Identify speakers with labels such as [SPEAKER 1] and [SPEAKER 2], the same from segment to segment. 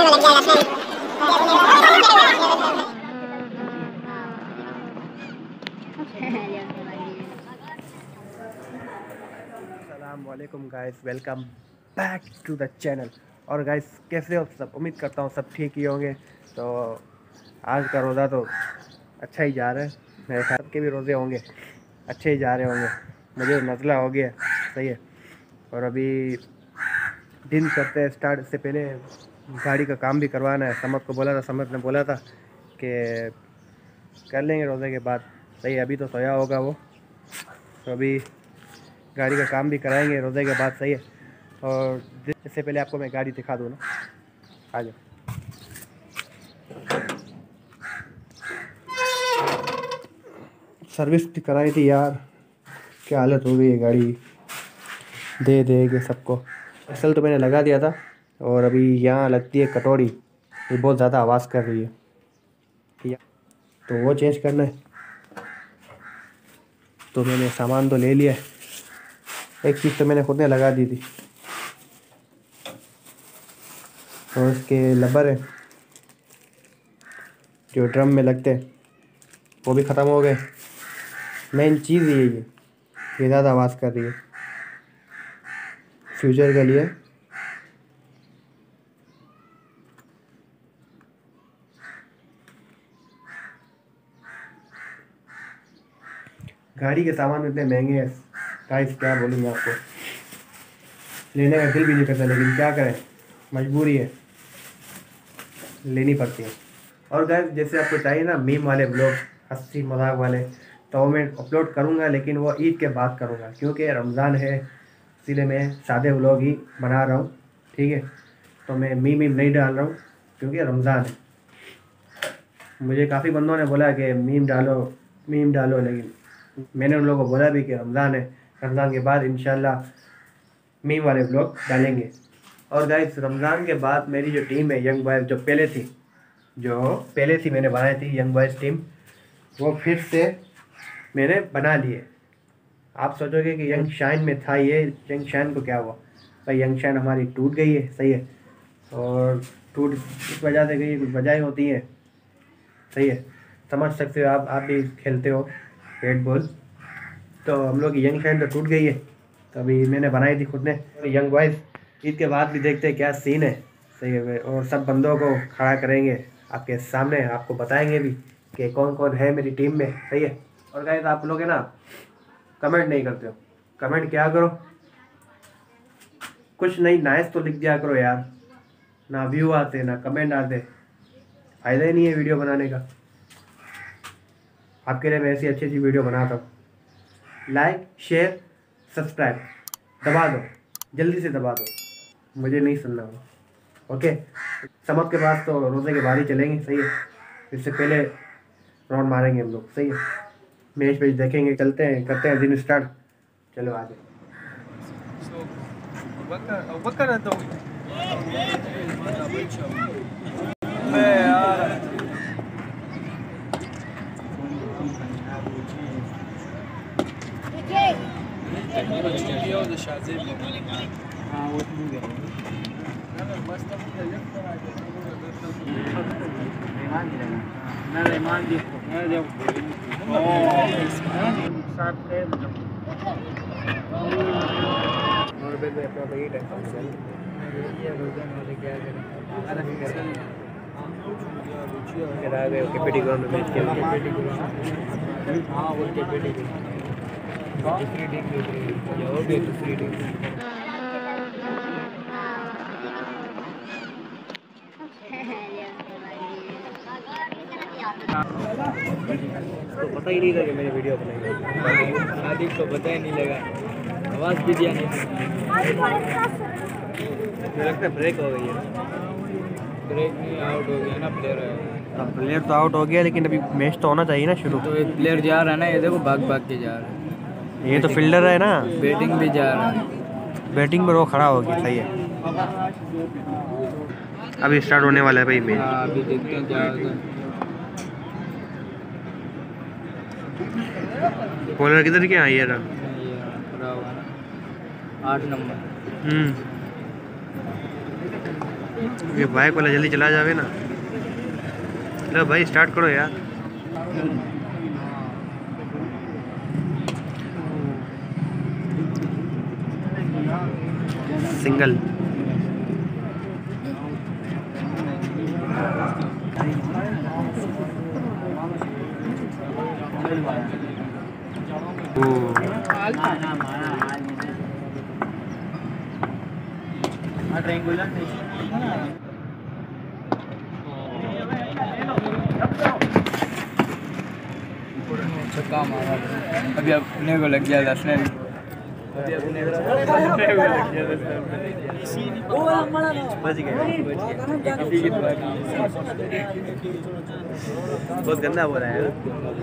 [SPEAKER 1] अस्सलामुअलैकुम guys, welcome back to the channel. और guys कैसे हो सब? उम्मीद करता हूँ सब ठीक ही होंगे। तो आज का रोज़ा तो अच्छा ही जा रहा है, मेरे ख्याल के भी रोज़े होंगे अच्छे ही जा रहे होंगे। मुझे नज़ला हो गया, सही है। और अभी दिन करते हैं स्टार्ट। इससे पहले गाड़ी का काम भी करवाना है। समद को बोला था, समद ने बोला था कि कर लेंगे रोज़े के बाद, सही है। अभी तो सोया होगा वो, तो अभी गाड़ी का काम भी कराएंगे रोज़े के बाद, सही है। और इससे पहले आपको मैं गाड़ी दिखा दूँ ना, आ जाओ। सर्विस भी कराई थी यार, क्या हालत हो गई है गाड़ी दे दे के सबको। असल तो मैंने लगा दिया था, और अभी यहाँ लगती है कटोरी, ये बहुत ज़्यादा आवाज़ कर रही है, तो वो चेंज करना है। तो मैंने सामान तो ले लिया है, एक चीज़ तो मैंने खुद ने लगा दी थी, और उसके लबर है जो ड्रम में लगते हैं वो भी ख़त्म हो गए। मेन चीज़ ये ज़्यादा आवाज़ कर रही है। फ्यूचर के लिए गाड़ी के सामान इतने महंगे हैं गाइस, क्या बोलूँ मैं आपको। लेने का दिल भी नहीं करता, लेकिन क्या करें, मजबूरी है, लेनी पड़ती है। और गाइस जैसे आपको चाहिए ना मीम वाले ब्लॉग, हंसी मजाक वाले, तो वो मैं अपलोड करूँगा, लेकिन वो ईद के बाद करूँगा, क्योंकि रमज़ान है, इसलिए मैं सादे व्लॉग ही बना रहा हूँ, ठीक है। तो मैं मीम नहीं डाल रहा हूँ, क्योंकि रमज़ान है। मुझे काफ़ी बंदों ने बोला कि मीम डालो, लेकिन मैंने उन लोगों को बोला भी कि रमज़ान है, रमज़ान के बाद इंशाल्लाह मीम वाले ब्लॉग डालेंगे। और गाइस रमज़ान के बाद मेरी जो टीम है यंग बॉयज़, जो पहले थी मैंने बनाई थी यंग बॉयज़ टीम, वो फिर से मैंने बना लिए। आप सोचोगे कि यंग शाइन में था ये, यंग शाइन को क्या हुआ? भाई यंग शाइन हमारी टूट गई है, सही है। और टूट इस वजह से गई, कुछ वजह होती है, सही है। समझ सकते हो आप भी खेलते हो बैट बॉल, तो हम लोग की यंग शाइन तो टूट गई है। तो अभी मैंने बनाई थी खुद ने यंग बॉयज़। ईद के बाद भी देखते हैं क्या सीन है, सही है। और सब बंदों को खड़ा करेंगे आपके सामने, आपको बताएंगे भी कि कौन कौन है मेरी टीम में, सही है। और गाइस आप लोग है ना कमेंट नहीं करते हो, कमेंट क्या करो, कुछ नहीं नाइस तो लिख दिया करो यार। ना व्यू आते ना कमेंट आते, फ़ायदा ही नहीं है वीडियो बनाने का। आपके लिए मैं ऐसी अच्छी वीडियो बनाता हूँ। लाइक शेयर सब्सक्राइब दबा दो, जल्दी से दबा दो, मुझे नहीं सुनना हो, ओके। समझ के पास तो रोज़े के बाद ही चलेंगे, सही है। इससे पहले राउंड मारेंगे हम लोग, सही है। मैच देखेंगे, चलते हैं, करते हैं दिन स्टार्ट। चलो आ जाए। तो पता ही नहीं था कि मैंने वीडियो बनाई,
[SPEAKER 2] शादी को पता ही नहीं लगा, आवाज़ भी दिया नहीं।
[SPEAKER 1] मुझे लगता है ब्रेक हो गई है।
[SPEAKER 2] ब्रेक नहीं, आउट हो गया ना प्लेयर।
[SPEAKER 1] अब प्लेयर तो आउट हो गया, लेकिन अभी मैच तो होना चाहिए ना शुरू।
[SPEAKER 2] तो एक प्लेयर जा रहा है ना, ये देखो भाग भाग के जा रहा है।
[SPEAKER 1] ये तो फील्डर है ना,
[SPEAKER 2] बैटिंग भी जा रहा है,
[SPEAKER 1] बैटिंग पर वो खड़ा हो गया, सही है। अभी स्टार्ट होने वाला है भाई मैच।
[SPEAKER 2] अभी देखते हैं क्या होता है।
[SPEAKER 1] बॉलर किधर क्या ये रहा,
[SPEAKER 2] पूरा हुआ ना 8 नंबर।
[SPEAKER 1] ये बाइक वाला जल्दी चला जावे ना। लो भाई स्टार्ट करो यार। सिंगल
[SPEAKER 2] छक्का मारा अभी अपने को लग गया 10 ने अभी अपने को लग गया
[SPEAKER 1] बच गए। बहुत गंदा हो रहा है।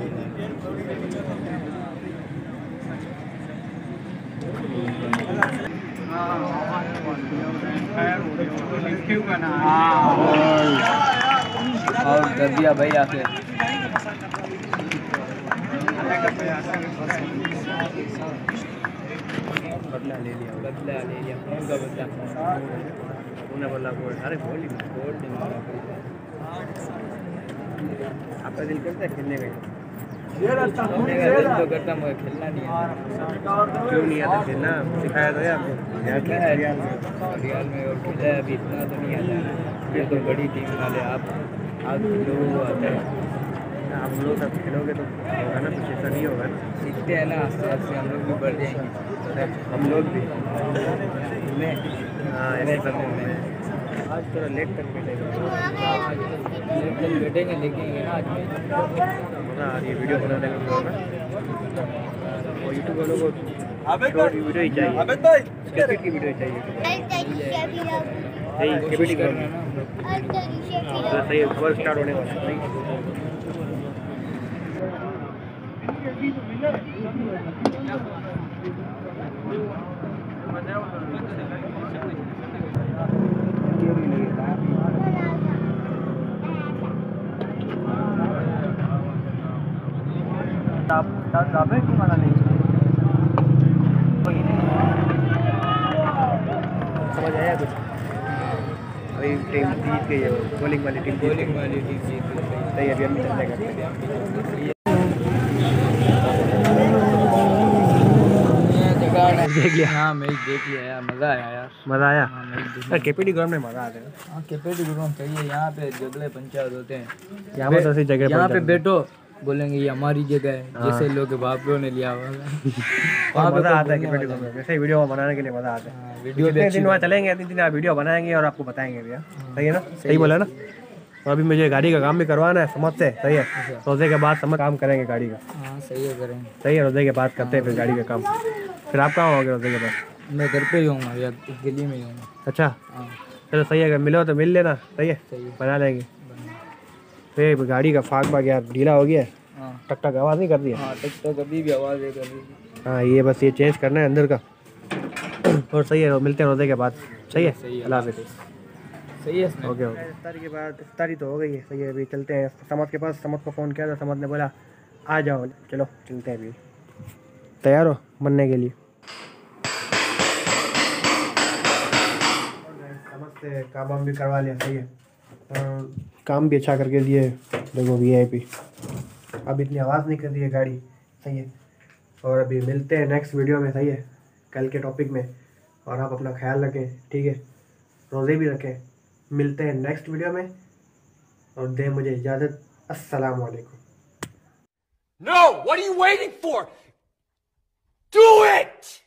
[SPEAKER 2] और कर दिया भाई आके
[SPEAKER 1] बदला ले लिया
[SPEAKER 2] फोन का बदला
[SPEAKER 1] अरे बोल आपका दिल करता है खेलने का?
[SPEAKER 2] तो करता मगर खेलना नहीं है।
[SPEAKER 1] क्यों नहीं आता खेलना? सिखाया था आपको
[SPEAKER 2] रियाल में और खेला है अभी इतना तो नहीं आता। ये तो बड़ी टीम वाले आप लोगों को आता है।
[SPEAKER 1] आप लोग सब खेलोगे तो होगा ना, कुछ ऐसा नहीं होगा ना।
[SPEAKER 2] सीखते हैं ना आस्ते आस्ते हम लोग भी बढ़ जाएंगे।
[SPEAKER 1] हम लोग भी
[SPEAKER 2] हाँ
[SPEAKER 1] ऐसे करते हैं। आज थोड़ा लेट तक
[SPEAKER 2] बैठेंगे लेकिन ना आज
[SPEAKER 1] हाँ ये वीडियो बनाने में होगा और यूट्यूब वालों को शॉर्ट वीडियो ही चाहिए, क्रिकेट की वीडियो चाहिए। सही केबीडी करना ना सही खबर स्टार्ट होने वाला है। समझ आया कुछ? अभी टीम जीत गई है, बॉलिंग वाली टीम जीत गई। सही अभी हम चलने का देख लिया।
[SPEAKER 2] हाँ मैच देख लिया यार, मज़ा आया यार।
[SPEAKER 1] मज़ा आया?
[SPEAKER 2] हाँ
[SPEAKER 1] केपीडी ग्राउंड में मज़ा आता है।
[SPEAKER 2] हाँ केपीडी ग्राउंड चाहिए। यहाँ पे जगले पंचायत होते हैं।
[SPEAKER 1] यहाँ पर ऐसी जगह
[SPEAKER 2] यहाँ पे बैठो बोलेंगे ये हमारी जगह है, जैसे लोग बापलों ने लिया हुआ
[SPEAKER 1] वहाँ मज़ा आता है केपीडी ग्राउंड में। वैसे वीडियो बनाने के लिए मज़ा आता है। वीडियो दिन वहाँ चलेंगे, 3 दिन वीडियो बनाएंगे और आपको बताएंगे भैया। सही है ना? सही बोला ना? और अभी मुझे गाड़ी का काम भी करवाना है समझ से। सही है, रोजे के बाद समझ काम करेंगे गाड़ी का।
[SPEAKER 2] हाँ सही है करेंगे।
[SPEAKER 1] सही है, रोजे के बाद करते हैं फिर गाड़ी का काम। फिर आप कहाँ होगे रोजे के बाद?
[SPEAKER 2] मैं घर पे ही हूँ या गली में ही हूँ।
[SPEAKER 1] अच्छा
[SPEAKER 2] हाँ
[SPEAKER 1] चलो सही है, अगर मिलो तो मिल लेना। सही है,
[SPEAKER 2] सही है
[SPEAKER 1] बना लेंगे। फिर गाड़ी का फाक बाग यार ढीला हो गया।
[SPEAKER 2] हाँ
[SPEAKER 1] टक टक आवाज़ नहीं कर रही है?
[SPEAKER 2] हाँ तो कभी भी आवाज़ है कभी।
[SPEAKER 1] हाँ ये बस ये चेंज करना है अंदर का। और सही है, मिलते हैं रोजे के बाद। सही है,
[SPEAKER 2] सही है,
[SPEAKER 1] अल्लाह हाफिज़।
[SPEAKER 2] सही है।
[SPEAKER 1] Okay okay. इफ्तारी के बाद इफ्तारी तो हो गई है। सही है, अभी चलते हैं समद के पास। समद को फ़ोन किया था, समद ने बोला आ जाओ। चलो चलते हैं। अभी तैयार हो बनने के लिए? समद से काम भी करवा लिया। सही है, काम भी अच्छा करके दिए। देखो VIP अब इतनी आवाज़ नहीं कर रही है गाड़ी। सही है, और अभी मिलते हैं नेक्स्ट वीडियो में। सही है, कल के टॉपिक में। और आप अपना ख्याल रखें, ठीक है, रोज़े भी रखें। मिलते हैं नेक्स्ट वीडियो में और दें मुझे इजाज़त। अस्सलाम वालेकुम।
[SPEAKER 3] No! What are you waiting for? Do it!